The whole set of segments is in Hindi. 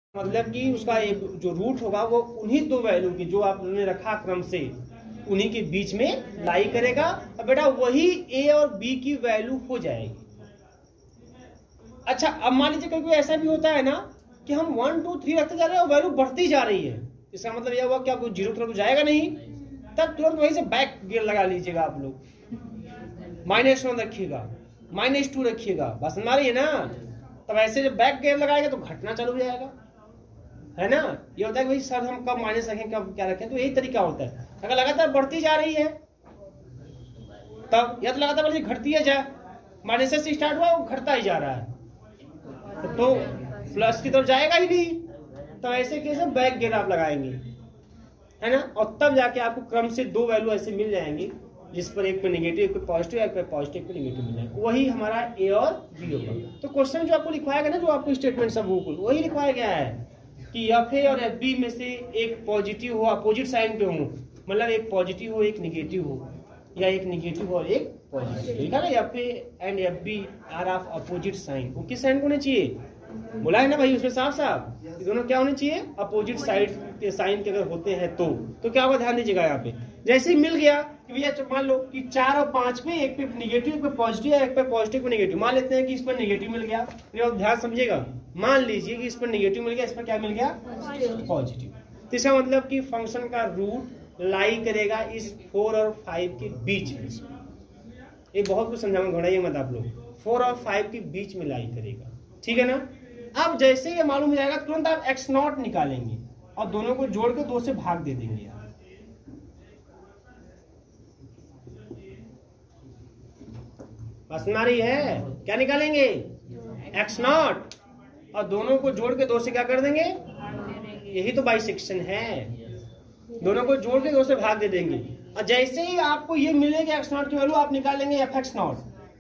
मतलब कि उसका एक जो रूट होगा वो उन्हीं दो वैल्यू की जो आपने रखा क्रम से उन्हीं के बीच में लाई करेगा और बेटा वही ए और बी की वैल्यू हो जाएगी। अच्छा, अब मान लीजिए कभी ऐसा भी होता है ना कि हम 1 2 3 रखते जा रहे हैं और वैल्यू बढ़ती जा रही है, इसका मतलब यह हुआ क्या कोई जीरो तरफ जाएगा नहीं, तब तुरंत वहीं से बैक गियर लगा लीजिएगा आप लोग, -1 रखिएगा, -2 रखिएगा, बस समझ रही है ना। तब ऐसे जब बैक गियर लगाएगा तो घटना चालू हो जाएगा, है ना। ये होता है कि भाई सर हम कब माइनस रखें कब क्या रखें, तो यही तरीका होता है। अगर लगातार बढ़ती जा रही है तब या तो लगातार बढ़ती घटती है, जा माइनस से स्टार्ट हुआ वो घटता ही जा रहा है तो प्लस की तरफ जाएगा ही नहीं। तो ऐसे केस में बैक गियर आप लगाएंगे, है ना, और तब जाके आपको क्रम से दो वैल्यू ऐसे मिल जाएंगे जिस पर एक पे नेगेटिव एक पे पॉजिटिव एक पे पॉजिटिव एक पे नेगेटिव मिल जाएगा, वही हमारा ए और बी होगा। तो क्वेश्चन जो आपको लिखवाया गया ना, जो आपको स्टेटमेंट सब वही लिखवाया गया है कि एफ ए और एफ बी में से एक पॉजिटिव हो, अपोजिट साइन पे हो, मतलब एक पॉजिटिव हो एक निगेटिव हो, या एक निगेटिव और एक पॉजिटिव। ठीक है ना, F A and F B are of opposite sign. वो किस साइन को होना चाहिए, बोला है ना भाई उसमें साफ साफ, दोनों क्या होने चाहिए, अपोजिट साइड के साइन के अगर होते हैं तो क्या होगा, ध्यान दीजिएगा यहाँ पे। जैसे ही मिल गया कि भैया मान लो कि 4 और 5 में एक पे निगेटिव एक पे पॉजिटिव है, एक पे पॉजिटिव पे नेगेटिव, मान लेते हैं कि इस पर नेगेटिव मिल गया, ध्यान समझिएगा, मान लीजिए कि इस पर नेगेटिव मिल गया, इस पर क्या मिल गया, पॉजिटिव। तो इसका मतलब कि फंक्शन का रूट लाई करेगा इस 4 और 5 के बीच में। ये बहुत कुछ समझाऊंगा, घबराइए मत आप लोग, 4 और 5 के बीच में लाई करेगा, ठीक है ना। अब जैसे ये मालूम हो जाएगा तुरंत आप x0 निकालेंगे और दोनों को जोड़ के 2 से भाग दे देंगे। बस नारी है, क्या निकालेंगे, x0 और दोनों को जोड़ के 2 से क्या कर देंगे, यही तो बाइसेक्शन है, दोनों को जोड़ के 2 से भाग दे देंगे। और जैसे ही आपको ये मिलेगा x0 की वैल्यू, आप निकालेंगे fx0।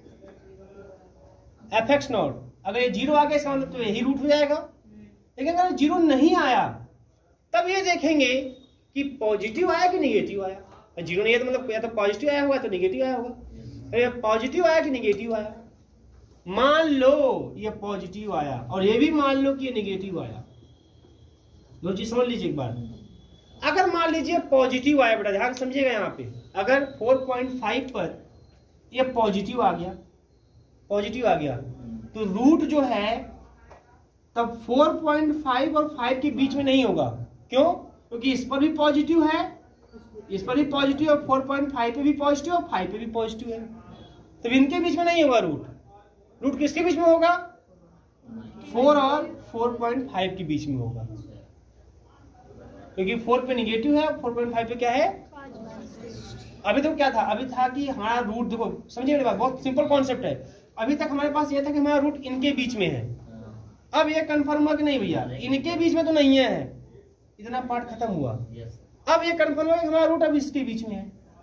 अगर ये 0 आ गया इसका मतलब तो यही रूट हो जाएगा। लेकिन अगर 0 नहीं आया तब ये देखेंगे कि पॉजिटिव आया कि निगेटिव आया। 0 नहीं है तो मतलब या तो पॉजिटिव आया होगा तो निगेटिव आया होगा, पॉजिटिव आया कि निगेटिव आया। मान लो ये पॉजिटिव आया और ये भी मान लो कि ये निगेटिव आया, दो चीज समझ लीजिए एक बार। अगर मान लीजिए पॉजिटिव आया, बेटा ध्यान समझिएगा यहाँ पे, अगर 4.5 पर ये पॉजिटिव आ गया तो रूट जो है तब 4.5 और 5 के बीच में नहीं होगा। क्यों, क्योंकि इस पर भी पॉजिटिव है, इस पर भी पॉजिटिव, और 4.5 पे भी पॉजिटिव और 5 पे भी पॉजिटिव है, तो इनके बीच में नहीं होगा रूट किसके बीच में होगा, 4 और 4.5 के बीच में होगा, क्योंकि 4 पे निगेटिव है, 4.5 पे क्या है। अभी तो क्या था, अभी था कि हमारा रूट, देखो समझिए मेरी बात, बहुत सिंपल कॉन्सेप्ट है। अभी तक हमारे पास ये था कि हमारा रूट इनके बीच में है, अब ये कंफर्म हुआ कि नहीं भैया इनके बीच में तो नहीं है, इतना पार्ट खत्म हुआ। अब ये कंफर्म हुआ कि हमारा रूट अब इसके बीच में है,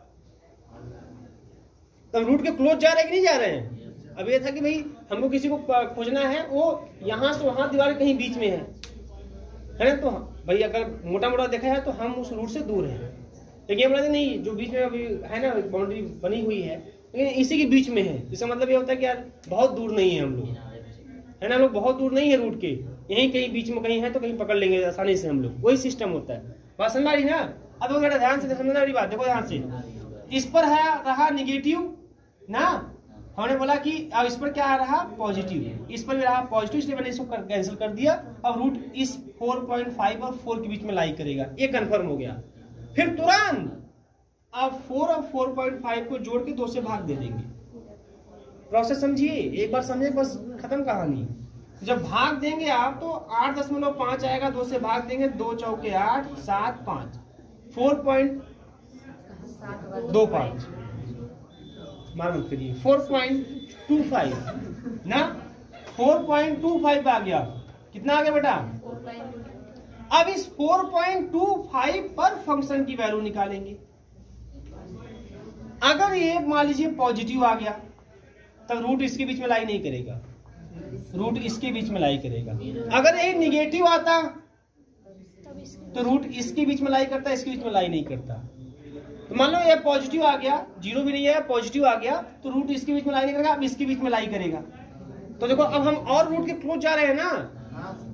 तब रूट के क्लोज जा रहे हैं कि नहीं जा रहे हैं। अब ये था कि भाई हमको किसी को खोजना है, वो यहां से वहां दीवार कहीं बीच में है ना, तो भाई अगर मोटा मोटा देखा है तो हम उस रूट से दूर हैं, लेकिन ये बोला नहीं जो बीच में अभी है ना बाउंड्री बनी हुई है, लेकिन इसी के बीच में है। इसका मतलब ये होता है कि यार बहुत दूर नहीं है हम लोग, है ना, हम लोग बहुत दूर नहीं है रूट के, यहीं कहीं बीच में कहीं है तो कहीं पकड़ लेंगे आसानी से हम लोग, वही सिस्टम होता है। बात समझ रही ना। अब वो बेटा ध्यान से समझना वाली बात, देखो ध्यान से, इस पर है रहा निगेटिव ना, हमने बोला कि अब इस पर क्या आ रहा पॉजिटिव, इस पर भी रहा पॉजिटिव, इसलिए मैंने इसको कैंसिल कर दिया। अब रूट इस 4.5 और 4 के बीच में लाई करेगा, ये कंफर्म हो गया। फिर तुरंत आप 4 और 4.5 को जोड़ के 2 से भाग दे देंगे। प्रोसेस समझिए एक बार, समझे बस खत्म कहानी। जब भाग देंगे आप तो 8.5 आएगा, 2 से भाग देंगे, 2 चौके 8 7 5 4.25 मालूम करिए 4.25 ना, 4.25 आ गया, कितना आ गया बेटा। अब इस 4.25 पर फंक्शन की वैल्यू निकालेंगे। अगर ये मान लीजिए पॉजिटिव आ गया तब रूट इसके बीच में लाई नहीं करेगा, रूट इसके बीच में लाई करेगा। अगर ये निगेटिव आता तो रूट इसके बीच में लाई करता, इसके बीच में लाई नहीं करता। तो मान लो ये पॉजिटिव आ गया, 0 भी नहीं है, पॉजिटिव आ गया तो रूट इसके बीच में लाई नहीं करेगा, अब इसके बीच में लाई करेगा। तो देखो अब हम और रूट के क्लोज जा रहे हैं ना,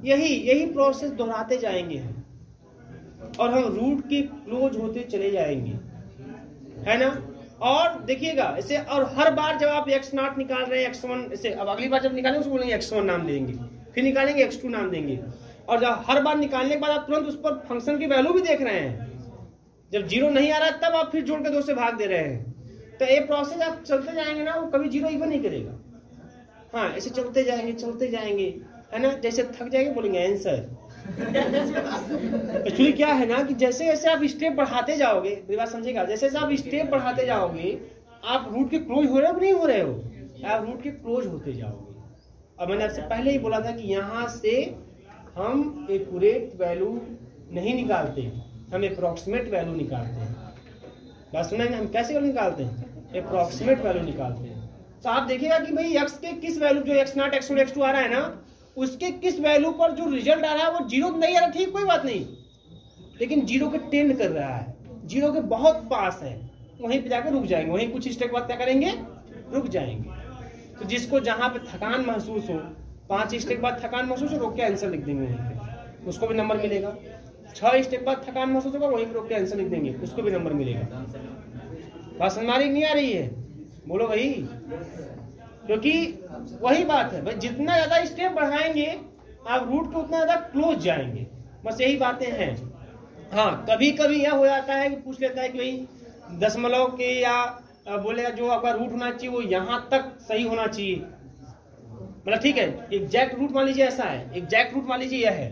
यही प्रोसेस दोहराते जाएंगे हम, और हम रूट के क्लोज होते चले जाएंगे, है ना। और देखिएगा ऐसे, और हर बार जब आप x0 निकाल रहे हैं x1 ऐसे, अब अगली बार जब निकालेंगे उसको बोलेंगे x1 नाम देंगे, फिर निकालेंगे x2 नाम देंगे, और जब हर बार निकालने के बाद आप तुरंत उस पर फंक्शन की वैल्यू भी देख रहे हैं, जब 0 नहीं आ रहा तब आप फिर जोड़ के 2 से भाग दे रहे हैं। तो ये प्रोसेस आप चलते जाएंगे ना, वो कभी 0 इवन नहीं करेगा। हाँ, ऐसे चलते जाएंगे, है ना। जैसे थक जाएंगे बोलेंगे आंसर। एक्चुअली क्या है ना कि जैसे जैसे आप स्टेप बढ़ाते जाओगे, मेरी बात समझेगा, जैसे जैसे आप स्टेप बढ़ाते जाओगे आप रूट के क्लोज हो रहे हो नहीं हो रहे हो, आप रूट के क्लोज होते जाओगे। और मैंने आपसे पहले ही बोला था कि यहाँ से हम एक्यूरेट वैल्यू नहीं निकालते, हम अप्रॉक्सीमेट वैल्यू निकालते हैं। बात सुना है, हम कैसे वैल्यू निकालते हैं? अप्रॉक्सीमेट वैल्यू निकालते हैं। तो आप देखिएगा कि भाई x के किस वैल्यू, जो x0 x1 x2 आ रहा है ना, उसके किस वैल्यू पर जो रिजल्ट आ रहा है वो 0 नहीं आ रहा, ठीक कोई बात नहीं, लेकिन 0 के टेंड कर रहा है, 0 के बहुत पास है, वहीं पे जाकर रुक जाएंगे, वहीं कुछ स्टेप बाद क्या करेंगे, रुक जाएंगे। तो जिसको जहां पे थकान महसूस हो, 5 स्टेप बाद थकान महसूस हो, रोक के आंसर लिख देंगे वहीं पे, उसको भी नंबर मिलेगा। 6 स्टेप बाद थकान महसूस होगा, वहीं पे रोक के आंसर लिख देंगे, उसको भी नंबर मिलेगा। बात समझ नहीं आ रही है? बोलो भाई, क्योंकि वही बात है भाई, जितना ज्यादा स्टेप बढ़ाएंगे आप रूट को उतना ज्यादा क्लोज जाएंगे, बस यही बातें हैं। हाँ, कभी कभी यह हो जाता है कि पूछ लेता है कि भाई दशमलव के या बोलेगा जो आपका रूट होना चाहिए वो यहाँ तक सही होना चाहिए, मतलब ठीक है एग्जैक्ट रूट मान लीजिए ऐसा है, एग्जैक्ट रूट मान लीजिए यह है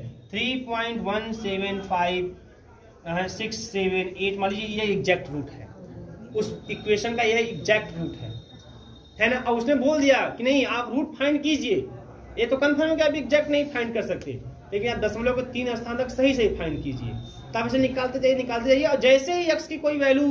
3.175 मान लीजिए ये एग्जैक्ट रूट है, उस इक्वेशन का यह एग्जैक्ट रूट है ना। और उसने बोल दिया कि नहीं आप रूट फाइंड कीजिए, ये तो कंफर्म है कि आप एग्जैक्ट नहीं फाइंड कर सकते, लेकिन आप दशमलव के 3 स्थान तक सही सही फाइंड कीजिए। तो आप इसे निकालते जाइए, और जैसे ही x की कोई वैल्यू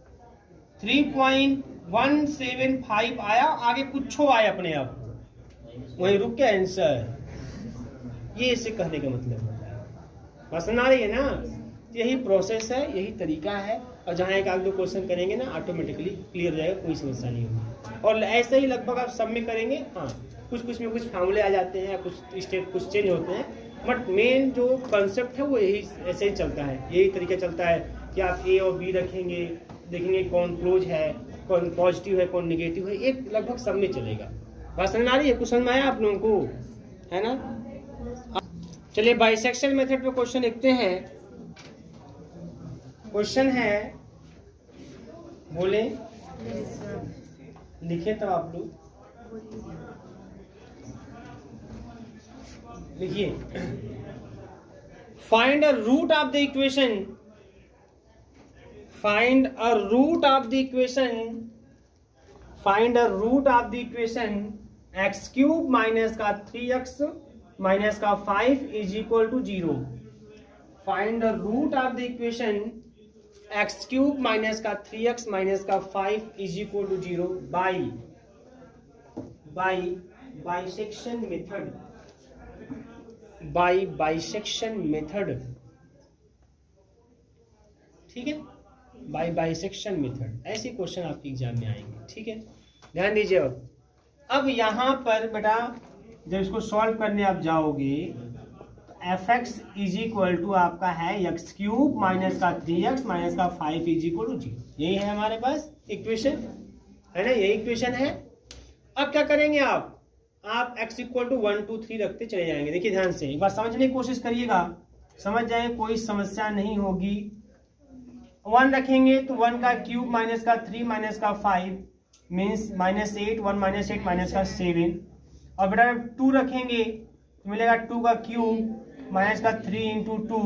3.175 आया, आगे कुछ आए अपने आप वहीं रुक के आंसर, ये इसे कहने का मतलब होता है। पसंद आ रही है ना? यही प्रोसेस है, यही तरीका है, और जहाँ एक आध दो क्वेश्चन करेंगे ना ऑटोमेटिकली क्लियर हो जाएगा, कोई समस्या नहीं होगी। और ऐसे ही लगभग आप सब में करेंगे। हाँ, कुछ में कुछ फार्मूले आ जाते हैं, कुछ स्टेप कुछ चेंज होते हैं, बट मेन जो कंसेप्ट है वो यही ऐसे ही चलता है, यही तरीका चलता है कि आप ए और बी रखेंगे, देखेंगे कौन क्लोज है, कौन पॉजिटिव है, कौन निगेटिव है, एक लगभग सब में चलेगा। बात समझ आ रही है? कुछ समझ में आया आप लोगों को, है ना? चलिए बाइसेक्शन मेथड पे क्वेश्चन देखते हैं। क्वेश्चन है, बोले लिखे तब आप लोग लिखिए। Find a root of the equation, find a root of the equation, find a root of the equation x cube minus का 3x माइनस का 5 is equal to 0। Find the root of the equation x cube minus का 3x माइनस का 5 is equal to 0 bisection method, bisection method, ठीक है, बाइसेक्शन मेथड। ऐसे क्वेश्चन आपके एग्जाम में आएंगे, ठीक है, ध्यान दीजिए। अब यहां पर बेटा जब इसको सॉल्व करने आप जाओगे तो F X is equal to आपका है एक्स क्यूब माइनस का 3x माइनस का 5 इज इक्वल टू 0। यही है हमारे पास इक्वेशन, है ना, यही इक्वेशन है। अब क्या करेंगे आप x इक्वल टू 1 2 3 रखते चले जाएंगे। देखिए ध्यान से एक बार समझने की कोशिश करिएगा, समझ जाए, कोई समस्या नहीं होगी। 1 रखेंगे तो 1 का क्यूब माइनस का 3 माइनस का 5 मीन्स -8, 1 - 8 माइनस का 7। और बेटा 2 रखेंगे तो मिलेगा 2 का क्यूब माइनस का 3 इंटू 2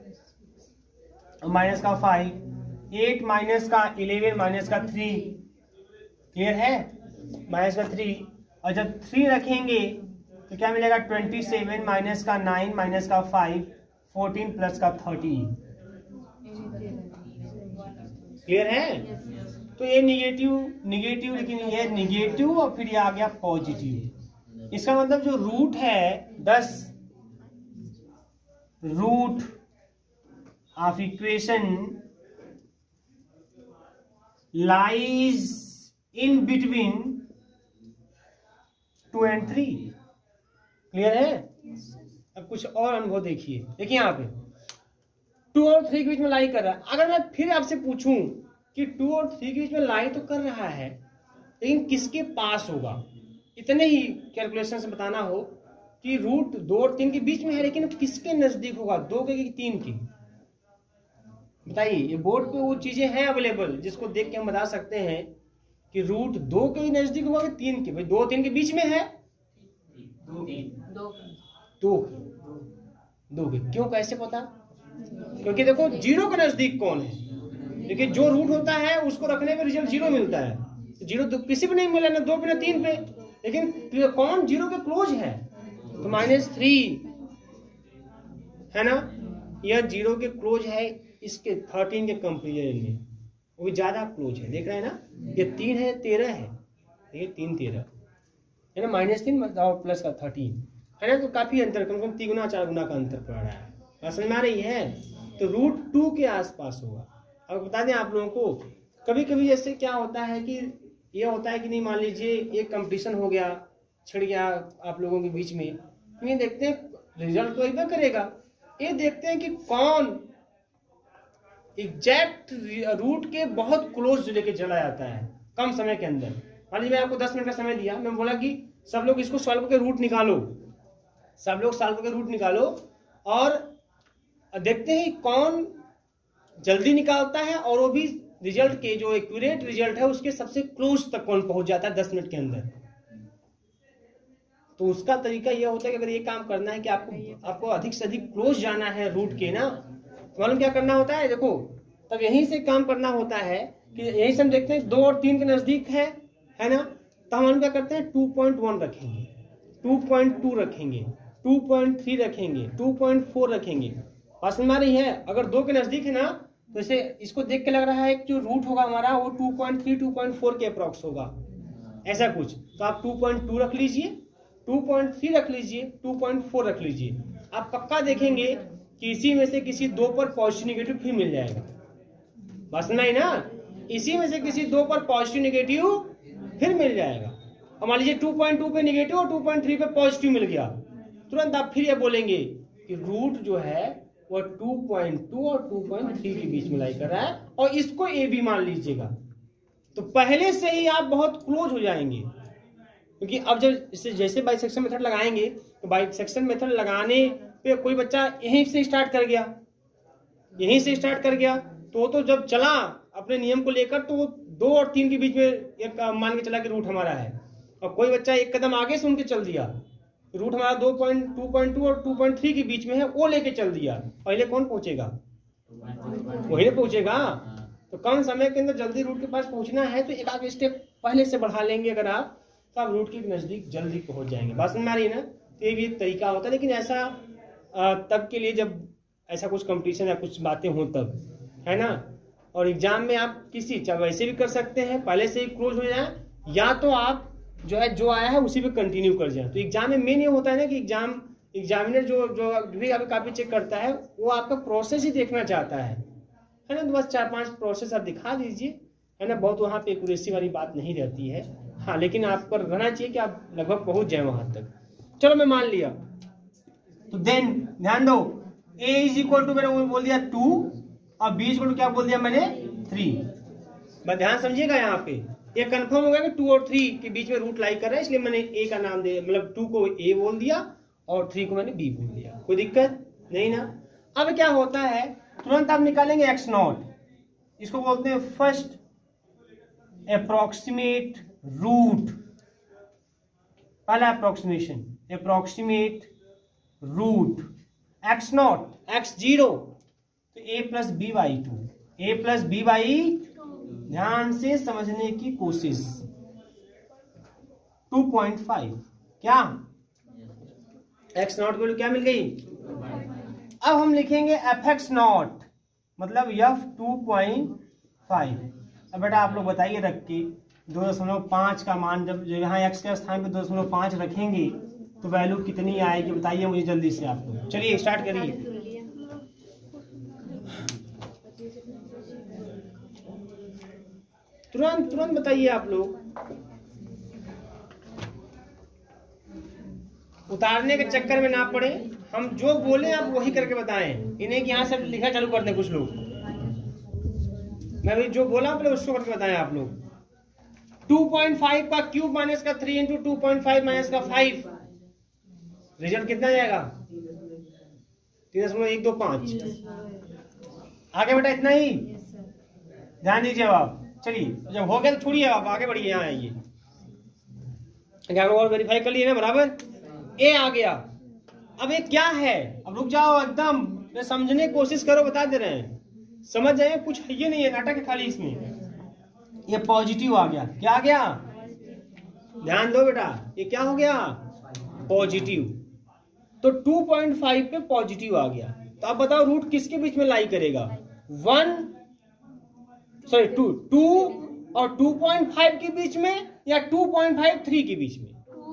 माइनस का 5, 8 माइनस का 11 माइनस का 3, क्लियर है, माइनस का 3। और जब 3 रखेंगे तो क्या मिलेगा 27 माइनस का 9 माइनस का 5, 14 प्लस का 13, क्लियर है। तो ये निगेटिव लेकिन ये निगेटिव और फिर ये आ गया पॉजिटिव। इसका मतलब जो रूट है 10 root of equation lies in between 2 and 3, clear है। अब कुछ और अनुभव देखिए। देखिए यहाँ पे 2 और 3 के बीच में लाई कर रहा है। अगर मैं फिर आपसे पूछूं कि 2 और 3 के बीच में लाई तो कर रहा है, लेकिन किसके पास होगा, इतने ही कैलकुलेशन से बताना हो कि रूट 2 और 3 के बीच में है, लेकिन किसके नजदीक होगा, 2 के कि 3 के? बताइए। ये बोर्ड पे वो चीजें हैं अवेलेबल जिसको देख के हम बता सकते हैं कि रूट 2 के ही नजदीक होगा कि 3 के। भाई 2 3 के बीच में है, 2 के। क्यों, कैसे पता? क्योंकि देखो जीरो के नजदीक कौन है, क्योंकि जो रूट होता है उसको रखने पे रिजल्ट 0 मिलता है। जीरो तो किसी पे नहीं मिला, ना 2 पे ना 3 पे, लेकिन कौन जीरो के क्लोज है, तो -3 है ना, यह 0 के क्लोज है। इसके 13 के कंपेरिजन में वो भी ज्यादा क्लोज है। देख रहे हैं ना, ये 3 है 13 है, ये 3 13 है ना, -3 और प्लस का 13 है ना, तो काफी अंतर, कम से कम 3 गुना 4 गुना का अंतर पड़ रहा है। बात समझ में आ रही है? तो रूट 2 के आसपास होगा। अब बता दें आप लोगों को, कभी कभी जैसे क्या होता है कि ये होता है कि नहीं, मान लीजिए एक कंपटीशन हो गया, छिड़ गया आप लोगों के बीच में, ये देखते हैं रिजल्ट तो एक बार करेगा, ये देखते हैं कि कौन एग्जैक्ट रूट के बहुत क्लोज लेके चला जाता है कम समय के अंदर। मान लीजिए मैं आपको 10 मिनट का समय दिया, मैं बोला कि सब लोग इसको सॉल्व करके रूट निकालो, सब लोग सॉल्व करके रूट निकालो, और देखते हैं कौन जल्दी निकालता है, और वो भी रिजल्ट के जो एक्यूरेट रिजल्ट है उसके सबसे क्लोज तक कौन पहुंच जाता है 10 मिनट के अंदर। तो उसका तरीका यह होता है कि अगर ये काम करना है कि आपको अधिक से अधिक क्लोज जाना है रूट के ना, मालूम क्या करना होता है? देखो, तब यहीं से काम करना होता है कि यहीं से हम देखते हैं 2 और 3 के नजदीक है ना, तो हम क्या करते हैं 2.1 रखेंगे, 2.2 रखेंगे, 2.3 रखेंगे, 2.4 रखेंगे। बात समझ में आ रही है? अगर 2 के नजदीक है ना, तो इसे इसको देख के लग रहा है कि जो रूट होगा हमारा वो 2.3 2.4 के अप्रॉक्स होगा, ऐसा कुछ, तो आप 2.2 रख लीजिए, 2.3 रख लीजिए, 2.4 रख लीजिए। आप पक्का देखेंगे कि इसी में से किसी 2 पर पॉजिटिव नेगेटिव फिर मिल जाएगा। बस नहीं ना, इसी में से किसी 2 पर पॉजिटिव नेगेटिव फिर मिल जाएगा। और मान लीजिए 2.2 पे नेगेटिव और 2.3 पे पॉजिटिव मिल गया, तुरंत आप फिर ये बोलेंगे कि रूट जो है वह 2.2 और 2.3 के बीच में लाई कर रहा है, और इसको ए बी मान लीजिएगा। तो पहले से ही आप बहुत क्लोज हो जाएंगे, क्योंकि अब जब इसे जैसे बाइसेक्शन मेथड लगाएंगे, तो बाइसेक्शन मेथड लगाने पे कोई बच्चा यहीं से स्टार्ट कर गया, यहीं से स्टार्ट कर गया, तो जब चला अपने नियम को लेकर, तो वो 2 और 3 के बीच में एक मान के चला कि रूट हमारा है, और कोई बच्चा एक कदम आगे सुन के चल दिया, रूट हमारा 2.2 और 2.3 के बीच में है, वो लेके चल दिया, पहले कौन पहुंचेगा? वही नहीं पहुंचेगा। तो कम समय के अंदर जल्दी रूट के पास पहुंचना है, तो एक आध स्टेप पहले से बढ़ा लेंगे अगर आप, तो आप रूट के नजदीक जल्दी पहुंच जाएंगे। बात समझ में आ रही है ना? तो ये भी एक तरीका होता है, लेकिन ऐसा तब के लिए जब ऐसा कुछ कंपटीशन या कुछ बातें हो तब, है ना। और एग्जाम में आप किसी चाहे वैसे भी कर सकते हैं, पहले से ही क्लोज हो जाए, या तो आप जो है जो आया है उसी पे कंटिन्यू कर जाए। तो एग्जाम में मेन ये होता है ना कि एग्जामिनर जो भी आपकी कॉपी चेक करता है, वो आपका प्रोसेस ही देखना चाहता है ना। तो बस 4-5 प्रोसेस आप दिखा दीजिए, है ना, बहुत वहाँ पे एक्यूरेसी वाली बात नहीं रहती है। हाँ, लेकिन आप पर रहना चाहिए कि आप लगभग पहुंच जाए वहां तक। चलो मैं मान लिया, तो देन ध्यान दो, a इज इक्वल टू मैंने बोल दिया 2 और b इक्वल टू क्या बोल दिया मैंने 3। बस ध्यान समझिएगा, यहाँ पे ये कंफर्म हो गया कि 2 और 3 के बीच में रूट लाई कर रहा है, इसलिए मैंने a का नाम दे, मतलब 2 को a बोल दिया और 3 को मैंने b बोल दिया। कोई दिक्कत नहीं ना। अब क्या होता है, तुरंत आप निकालेंगे x0, इसको बोलते हैं फर्स्ट अप्रोक्सीमेट रूट, पहला approximation, approximate root x0 x0, तो a plus B by 2, a plus B by, ध्यान से समझने की कोशिश, 2.5 क्या x0 को क्या मिल गई। अब हम लिखेंगे fx0 मतलब f2.5। अब बेटा आप लोग बताइए रख के 2.5 का मान जब यहाँ x के स्थान पे 2.5 रखेंगे तो वैल्यू कितनी आएगी, बताइए मुझे जल्दी से आप लोग। चलिए स्टार्ट करिए। तुरंत तुरंत बताइए आप लोग, उतारने के चक्कर में ना पड़े, हम जो बोले आप वही करके बताएं, इन्हें कि यहाँ से लिखा चालू कर दें कुछ लोग। मैं भी जो बोला पहले उसको करके बताएं आप लोग। 2.5 का क्यूब माइनस का 3 इंटू 2.5 माइनस का 5, रिजल्ट कितना जाएगा? 3.125। आगे बेटा इतना ही ध्यान दीजिए आप। चलिए जब हो गया तो छोड़िए, आप आगे बढ़िए, यहाँ आइए। क्या और वेरीफाई कर लिए ना बराबर? ए आ गया। अब ये क्या है? अब रुक जाओ एकदम, समझने की कोशिश करो, बता दे रहे हैं, समझ जाए, कुछ ये नहीं है, नाटक है खाली इसमें। ये पॉजिटिव आ गया। क्या आ गया? ध्यान दो बेटा, ये क्या हो गया? पॉजिटिव। तो 2.5 पे पॉजिटिव आ गया। तो अब बताओ रूट किसके बीच में लाई करेगा? 2 और 2.5 के बीच में, या 2.5 3 के बीच में?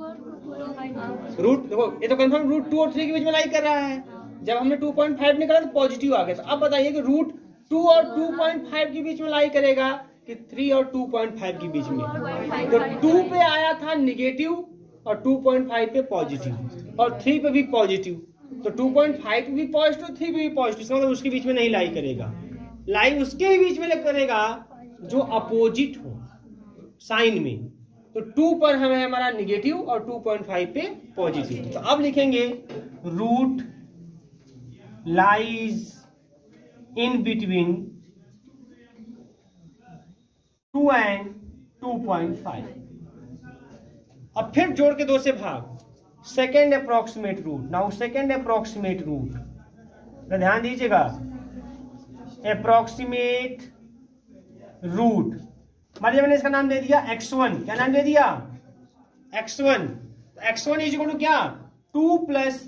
रूट देखो, ये तो कंफर्म रूट 2 और 3 के बीच में लाई कर रहा है। जब हमने 2.5 निकाला तो पॉजिटिव आ गया। तो अब बताइए कि रूट 2 और 2.5 के बीच में लाई करेगा कि 3 और 2.5 के बीच में? तो 2 पे आया था निगेटिव और 2.5 पे पॉजिटिव और 3 पे भी पॉजिटिव। तो 2.5 पे भी पॉजिटिव, 3 पे भी पॉजिटिव, इसका मतलब उसके बीच में नहीं लाई करेगा। लाई उसके बीच में करेगा जो अपोजिट हो साइन में। तो 2 पर हमें हमारा निगेटिव और 2.5 पे पॉजिटिव। तो अब लिखेंगे root lies in between 2 and 2.5। अब फिर जोड़ के 2 से भाग। Second approximate root. Now second approximate root, ध्यान दीजिएगा, अप्रोक्सीमेट रूट। मान लीजिए मैंने इसका नाम दे दिया x1। क्या नाम दे दिया? x1। x1 is equal to क्या? 2 प्लस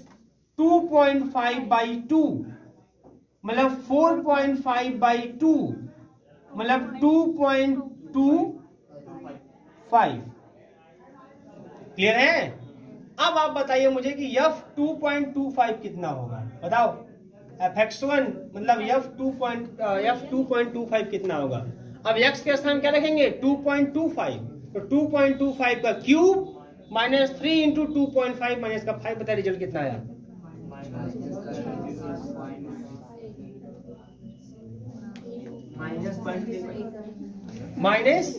2.5/2 मतलब 4.5/2 मतलब 2.25। क्लियर है? अब आप बताइए मुझे कि f 2.25 कितना होगा? बताओ। f(x1) मतलब f 2.25 कितना होगा? अब x के स्थान क्या रखेंगे? 2.25। तो 2.25 का क्यूब माइनस 3 इंटू 2.5 माइनस का 5। बताइए रिजल्ट कितना आया? माइनस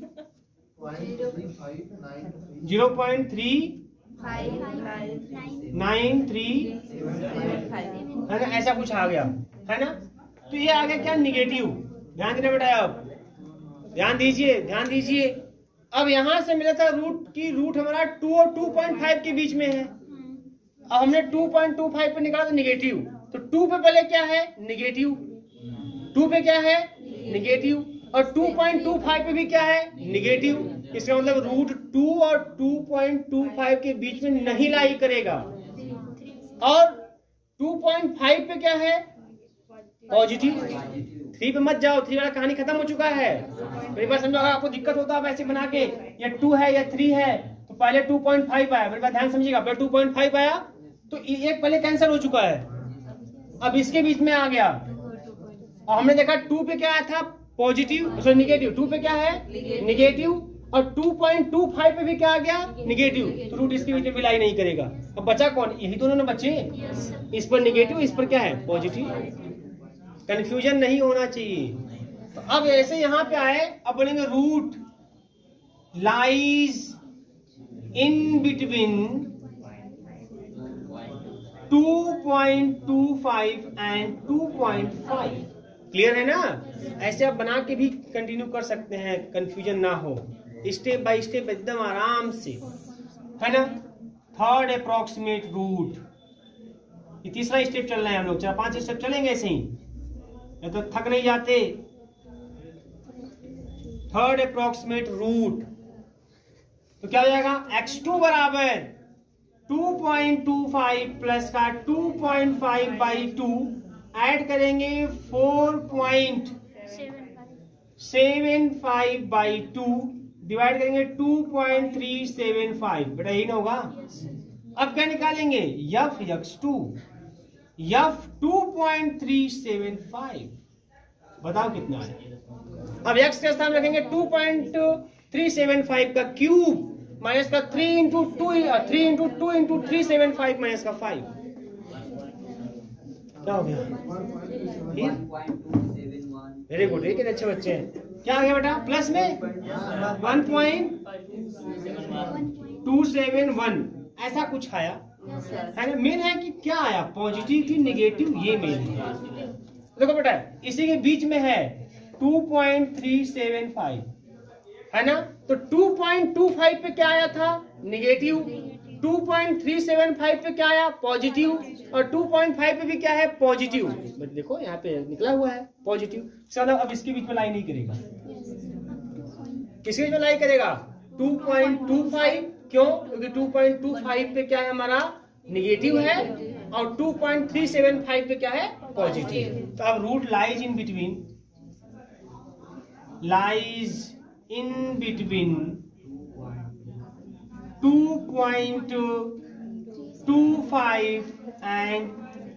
0.393 है ना, ऐसा कुछ आ गया है ना। तो ये आ गया क्या? निगेटिव। ध्यान देना बेटा, अब ध्यान दीजिए, ध्यान दीजिए। अब यहां से मिला था रूट की, रूट हमारा 2 और 2.5 के बीच में है। अब हमने 2.25 पे निकाला तो निगेटिव। तो 2 पे पहले क्या है? निगेटिव। 2 पे क्या है? निगेटिव। और 2.25 पे भी क्या है? निगेटिव। इसका मतलब रूट 2 और 2.25 के बीच में नहीं लाई करेगा। और 2.5 पे क्या है? पॉजिटिव। 3 पे मत जाओ, 3 वाला कहानी खत्म हो चुका है। मेरी बात समझो, अगर आपको दिक्कत होता है ऐसे बना के, या 2 है या 3 है, तो पहले 2.5 आया। मेरी बात ध्यान समझिएगा, पहले 2.5 आया तो एक पहले कैंसिल हो चुका है, अब इसके बीच में आ गया। और हमने देखा 2 पे क्या आया था? Positive, sorry negative. 2 पे क्या है? निगेटिव। और 2.25 पे भी क्या आ गया? निगेटिव। तो रूट इसके बीच में मिलाई नहीं करेगा। अब बचा कौन? यही दोनों ना बचे। इस पर निगेटिव, इस पर क्या है? पॉजिटिव। कंफ्यूजन नहीं होना चाहिए। तो अब ऐसे यहां पे आए, अब बोलेंगे root lies in between 2.25 and 2.5। Clear है ना? ऐसे आप बना के भी कंटिन्यू कर सकते हैं, कंफ्यूजन ना हो, स्टेप बाय स्टेप एकदम आराम से, है ना। थर्ड अप्रोक्सीमेट रूट, ये तीसरा स्टेप चल रहा है हम लोग। 4-5 स्टेप चलेंगे ऐसे ही, ये तो थक नहीं जाते। थर्ड अप्रोक्सीमेट रूट, तो क्या हो जाएगा? x2 बराबर 2.25 प्लस का 2.5/2 ऐड करेंगे 4.75/2 डिवाइड करेंगे 2.375। बेटा यही ना होगा? अब क्या निकालेंगे? f x2 f 2.375। बताओ कितना है? अब x के स्थान रखेंगे 2.375 का क्यूब माइनस का 3 इंटू 2 इंटू 375 माइनस का 5। क्या हो गया? वेरी गुड, कितने अच्छे बच्चे हैं। क्या आ गया बेटा? प्लस में 1.271 ऐसा कुछ आया है ना। मेन है कि क्या आया, पॉजिटिव की नेगेटिव, ये मेन है। देखो बेटा इसी के बीच में है 2.375 है ना। तो 2.25 पे क्या आया था? नेगेटिव। 2.375 पे क्या आया? पॉजिटिव। और 2.5 पे भी क्या है? पॉजिटिव। बट देखो यहाँ पे निकला हुआ है पॉजिटिव। चलो अब इसके बीच में लाई नहीं करेगा। किसके बीच में लाई करेगा? 2.25। क्यों? क्योंकि 2.25 पे क्या है हमारा? नेगेटिव है। और 2.375 पे क्या है? पॉजिटिव। तो अब root lies in between, lies in between 2.25 and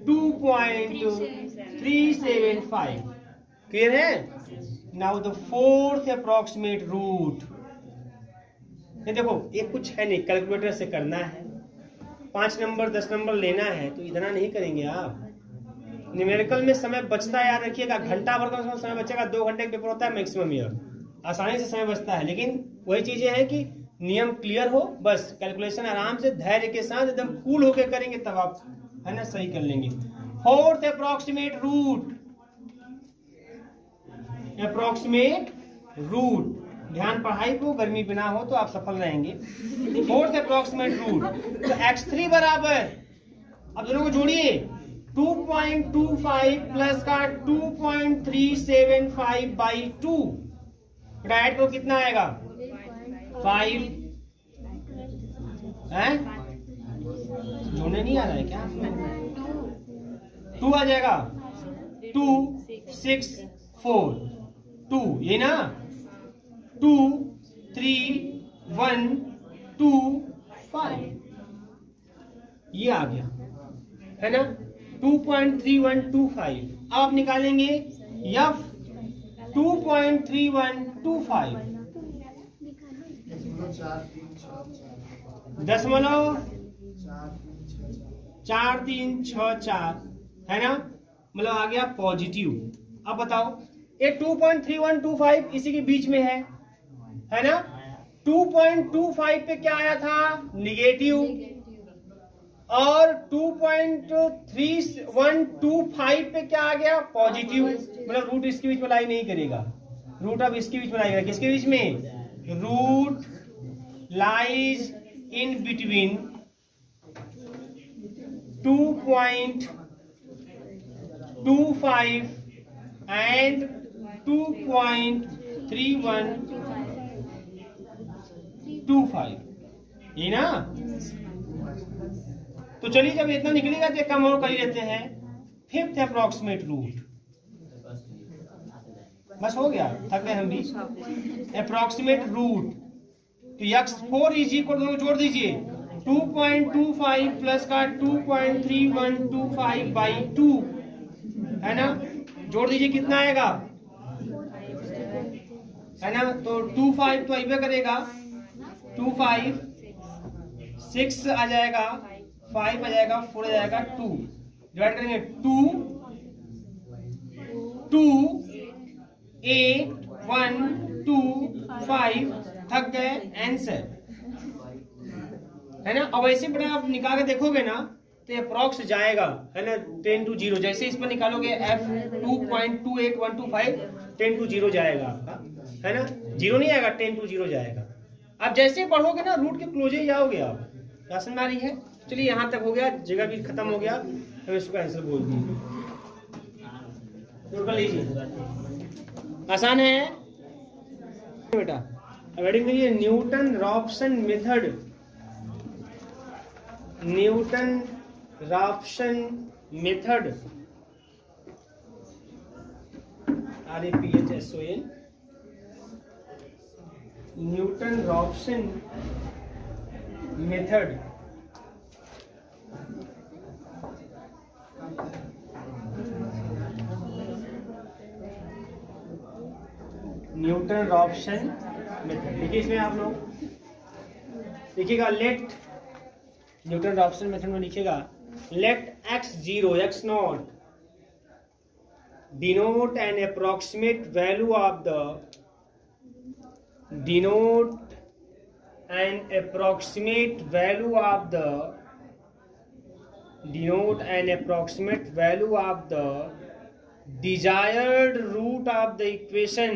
2.375. Clear है? Now the fourth approximate root. ये देखो ये कुछ है नहीं, कैलकुलेटर से करना है। 5 नंबर 10 नंबर लेना है तो इतना नहीं करेंगे आप। न्यूमेरिकल में समय बचता है, याद रखिएगा। घंटा भर का समय बचेगा, 2 घंटे का पेपर होता है मैक्सिमम ईयर, आसानी से समय बचता है। लेकिन वही चीजें हैं कि नियम क्लियर हो, बस कैलकुलेशन आराम से धैर्य के साथ एकदम कूल होकर करेंगे, तब आप है ना सही कर लेंगे। Fourth approximate root, approximate root, ध्यान पढ़ाई को, गर्मी बिना हो तो आप सफल रहेंगे। फोर्थ अप्रोक्सीमेट रूट, तो x3 बराबर, अब दोनों को जोड़िए, 2.25 प्लस का 2.375 बाई 2, ऐड को कितना आएगा? 5 है? जोड़ने नहीं आ रहा है क्या? 2 आ जाएगा। 2 6 4 2, ये ना 2 3 1 2 5, ये आ गया है ना 2.3125। अब आप निकालेंगे F 2.3125 दशमलव 4364 है ना, मतलब आ गया पॉजिटिव। अब बताओ ये 2.3125 इसी के बीच में है ना। 2.25 पे क्या आया था? निगेटिव। और 2.3125 पे क्या आ गया? पॉजिटिव। मतलब रूट इसके बीच में लाई नहीं करेगा, रूट अब इसके बीच में लाएगा। किसके बीच में? Root lies in between 2.25 and 2.3125, ये ना। तो चलिए जब इतना निकलेगा तो कम और कर ही लेते हैं। फिफ्थ अप्रोक्सीमेट रूट, बस हो गया, थक गए हम भी। अप्रोक्सीमेट रूट, तो x4 इज इक्वल, दोनों जोड़ दीजिए, 2.25 प्लस का 2.3125 बाई 2 है ना, जोड़ दीजिए कितना आएगा है ना। तो 25 तो आइबे करेगा, 25 6 आ जाएगा, 5 आ जाएगा, 4 आ जाएगा, 2 डिवाइड करेंगे 2 2 8 1 2 5, थक गए, आंसर है ना। अब ऐसे बड़ा आप निकाल के देखोगे ना तो अप्रॉक्स जाएगा है ना 10 to 0। जैसे इस पर निकालोगे F 2.28125 10 to 0 जाएगा आपका है ना, 0 नहीं आएगा, 10 to 0 जाएगा। अब जैसे बढ़ोगे ना रूट के क्लोज ही जाओगे आप। समझ आ रही है? चलिए यहाँ तक हो गया, जगह भी खत्म हो गया, हम इसका आंसर बोल दिए। नोट कर लीजिए, आसान है बेटा। अब हेडिंग करिए Newton Raphson method, Newton Raphson method, RAPHSON, Newton Raphson method. Newton Raphson method देखिए, इसमें आप लोग देखिएगा, लेट न्यूटन रॉप्सन मेथड में लिखिएगा let x0 x0 denote an approximate value of the denote an approximate value of the desired root of the equation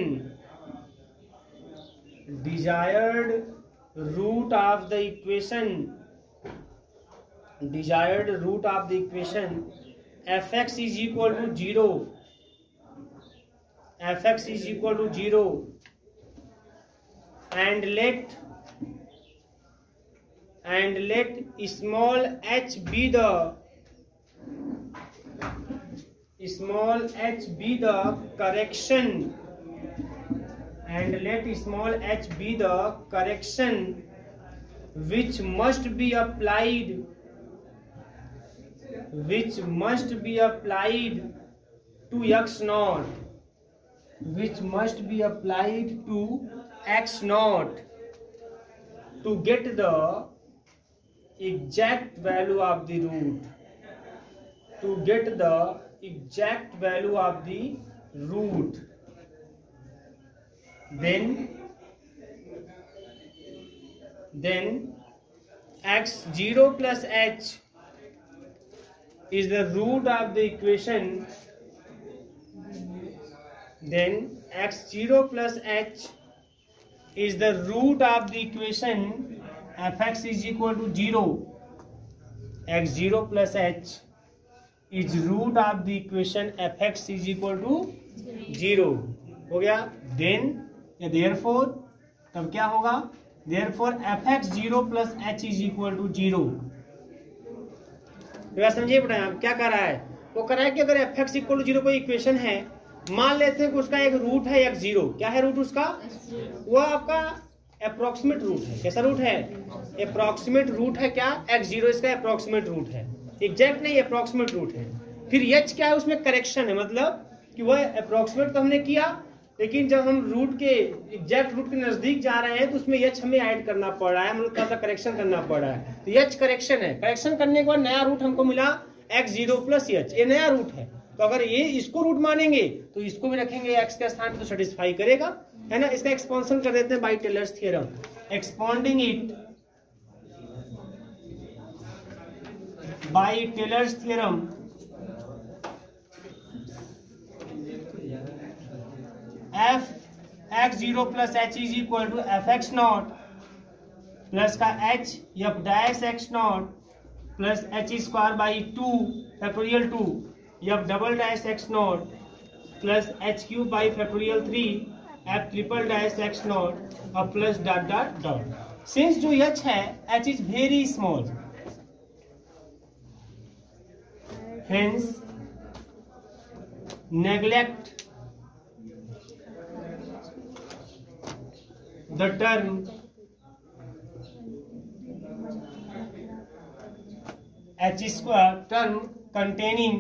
fx is equal to 0 and let small h be the correction, and let small h be the correction which must be applied to x naught, to get the exact value of the root, then x0 plus h is the root of the equation, fx is equal to 0. x0 plus h is root of the equation fx is equal to 0. हो गया. then या therefore तब क्या होगा, therefore fx0 plus h is equal to 0. तो समझिए बेटा, आप क्या कर रहा है, वो कर रहा है कि अगर fx इक्वल टू 0 कोई इक्वेशन है, मान लेते हैं कि उसका एक रूट है x0. क्या है रूट उसका, वो आपका अप्रोक्सीमेट रूट है. कैसा रूट है, अप्रोक्सीमेट रूट है. क्या, x0 इसका अप्रोक्सीमेट रूट है, एग्जैक्ट नहीं, अप्रोक्सीमेट रूट है. फिर h क्या है, उसमें करेक्शन है, मतलब कि वह अप्रोक्सीमेट तो हमने किया, लेकिन जब हम रूट के एग्जैक्ट रूट के नजदीक जा रहे हैं तो उसमें h हमें ऐड करना पड़ रहा है, मतलब थोड़ा सा करेक्शन करना पड़ रहा है. तो h करेक्शन है. करेक्शन करने के बाद नया रूट हमको मिला x0 प्लस h, ये नया रूट है. तो अगर ये इसको रूट मानेंगे तो इसको भी रखेंगे x के स्थान पे, तो सेटिस्फाई करेगा, है ना. इसका एक्सपांशन कर देते हैं by Taylor's theorem. Expanding it by Taylor's theorem, f x0 प्लस h is equal to F X not plus का h f dash x not plus h square by 2 factorial 2 f double dash x not plus h cube by factorial 3 f triple dash x not और plus dot dot dot. Since जो h है, h is very small, hence neglect the term h square, term containing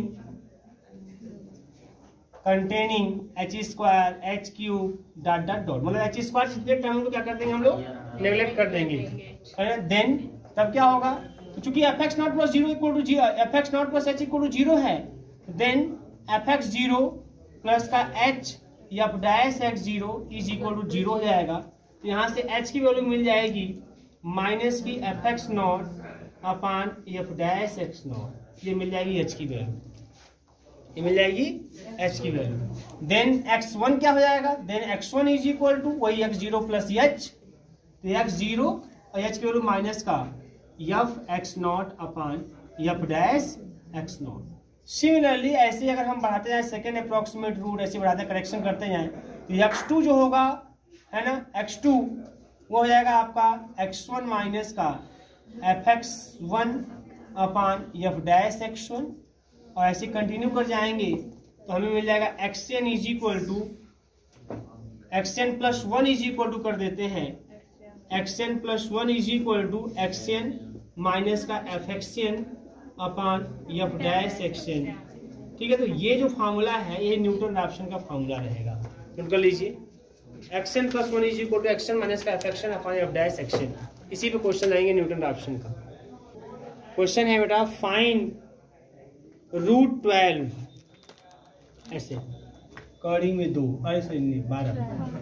h square h cube dot dot dot, मतलब h स्क्वायर जितने टर्म को क्या कर देंगे हम लोग, नेग्लेक्ट कर देंगे. देन तब क्या होगा, तो चूंकि fx not plus 0 equal to 0, fx not plus h equal to 0 है, देन fx0 प्लस का h f dash x0 is equal to 0 हो जाएगा. तो यहाँ से h की वैल्यू मिल जाएगी माइनस की fx not upon f dash x not, ये मिल जाएगी h की वैल्यू, ये मिल जाएगी h की वैल्यू. देन x1 क्या हो जाएगा, then x1 is equal to वही x0 प्लस h, तो x0 और h की वैल्यू माइनस का f x naught upon f dash x naught. Similarly ऐसे अगर हम बढ़ाते जाए सेकेंड अप्रोक्सीमेट रूट, ऐसे बढ़ाते करेक्शन करते जाए, तो x2 जो होगा, है ना, x2 वो हो जाएगा आपका x1 माइनस का fx1 अपान f डैश x1, और ऐसे कंटिन्यू कर जाएंगे तो हमें मिल जाएगा xn is equal to xn plus 1 is equal to कर देते हैं xn plus 1 is equal to xn minus का fxn upon f dash xn. ठीक है, तो ये जो फार्मूला है ये न्यूटन रैप्सन का फार्मूला रहेगा. नोट कर लीजिए, xn plus 1 is equal to xn minus का fxn upon f dash xn. इसी पे क्वेश्चन लाएंगे न्यूटन रैप्सन का. क्वेश्चन है बेटा, फाइंड रूट 12 ऐसे कड़ी में 2 ऐसे नहीं 12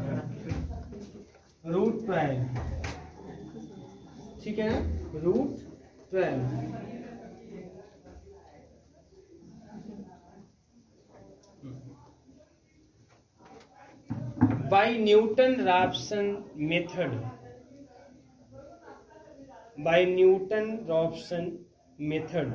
√12 ठीक है ना, √12 by Newton Raphson method, by Newton Raphson method,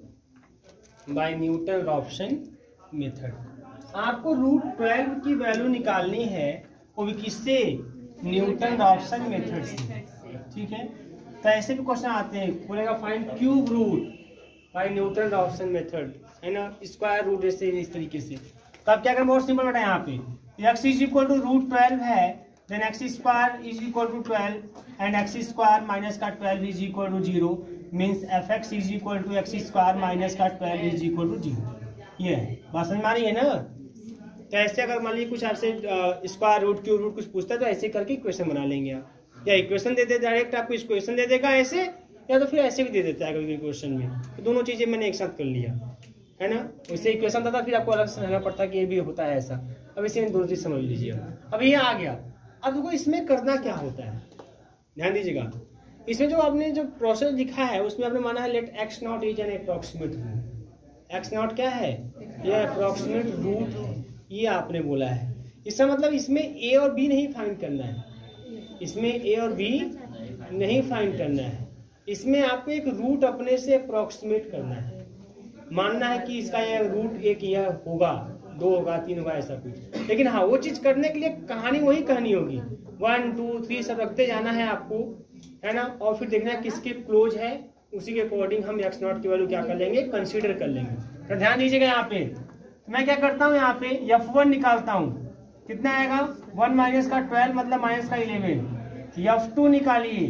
by Newton Raphson method. आपको √12 की वैल्यू निकालनी है, वो भी किससे, न्यूटन-रॉप्सन मेथड से, ठीक है। तो ऐसे भी क्वेश्चन आते हैं, बोलेगा find cube root by Newton Raphson method, है ना, स्क्वायर रूट ऐसे इस तरीके से। तो आप क्या करें, बहुत सिंपल बेटा, यहाँ पे x इज इक्वल टू √12 है, then x square is equal to 12 and x square minus का 12 is equal to 0 means fx is equal to x square minus का 12 इज इक्वल टू 0। ये बात समझ में आ रही है ना। तो ऐसे अगर मान लीजिए कुछ आपसे स्क्वायर रूट क्यूब रूट कुछ पूछता है तो ऐसे करके इक्वेशन बना लेंगे आप, या इक्वेशन दे दे डायरेक्ट आपको इक्वेशन दे देगा ऐसे, या तो फिर ऐसे भी दे देता है कभी इक्वेशन में। तो दोनों चीजें मैंने एक साथ कर लिया, है ना। वैसे इक्वेशन था फिर आपको अलग से समझना पड़ता है कि ये भी होता है ऐसा। अब इसे दोनों चीज समझ लीजिए। अब ये आ गया, अब देखो इसमें करना क्या होता है, ध्यान दीजिएगा। इसमें जो आपने जो प्रोसेस लिखा है उसमें आपने माना है let x0 is an approximate root. x0 क्या है, ये अप्रोक्सीमेट रूट है, ये आपने बोला है। इसका मतलब इसमें a और b नहीं फाइंड करना है, इसमें a और b नहीं फाइंड करना है, इसमें आपको एक रूट अपने से अप्रोक्सीमेट करना है। मानना है कि इसका यह रूट एक यह होगा, 2 होगा, 3 होगा, ऐसा कुछ। लेकिन हाँ, वो चीज करने के लिए कहानी वही कहनी होगी, 1 2 3 सब रखते जाना है आपको, है ना। और फिर देखना है किसके क्लोज है, उसी के अकॉर्डिंग हम x0 की वैल्यू क्या कर लेंगे, कंसीडर कर लेंगे। तो ध्यान दीजिएगा यहाँ पे मैं क्या करता हूँ, यहाँ पे f1 निकालता हूँ, कितना आएगा 1 माइनस का 12 मतलब माइनस का 11। f2 निकालिए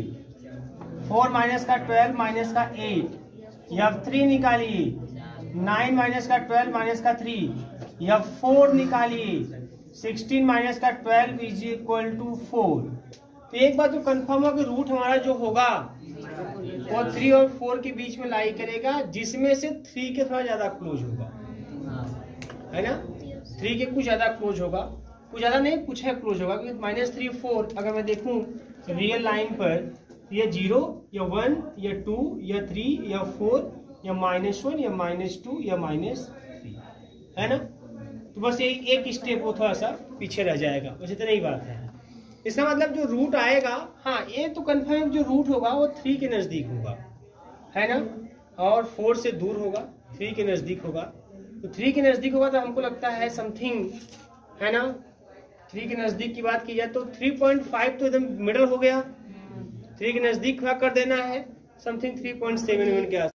4 माइनस का 12 माइनस का 8। f3 निकालिए 9 माइनस का 12 माइनस का 3। f4 निकालिए 16 माइनस का 12 इज इक्वल टू 4। तो एक बात तो कंफर्म है कि रूट हमारा जो होगा वो 3 और 4 के बीच में लाई करेगा, जिसमें से 3 के थोड़ा ज्यादा क्लोज होगा, है ना। 3 के कुछ ज्यादा क्लोज होगा, कुछ ज्यादा नहीं, कुछ है क्लोज होगा, क्योंकि -3 4 अगर मैं देखूं रियल लाइन पर ये 0 या 1 या 2 या 3 या 4 या -1 या -2 या -3, है ना। तो बस यही एक स्टेप वो थोड़ा सा पीछे रह जाएगा, बस इतना ही बात है। इसका मतलब जो रूट आएगा, हाँ ये तो कंफर्म जो रूट होगा वो 3 के नजदीक होगा, है ना, और 4 से दूर होगा, 3 के नजदीक होगा। तो 3 के नजदीक होगा तो हमको लगता है समथिंग, है ना, 3 के नजदीक की बात की जाए तो 3.5 तो एकदम मिडल हो गया, 3 के नजदीक कर देना है, समथिंग 3.7 के आसपास।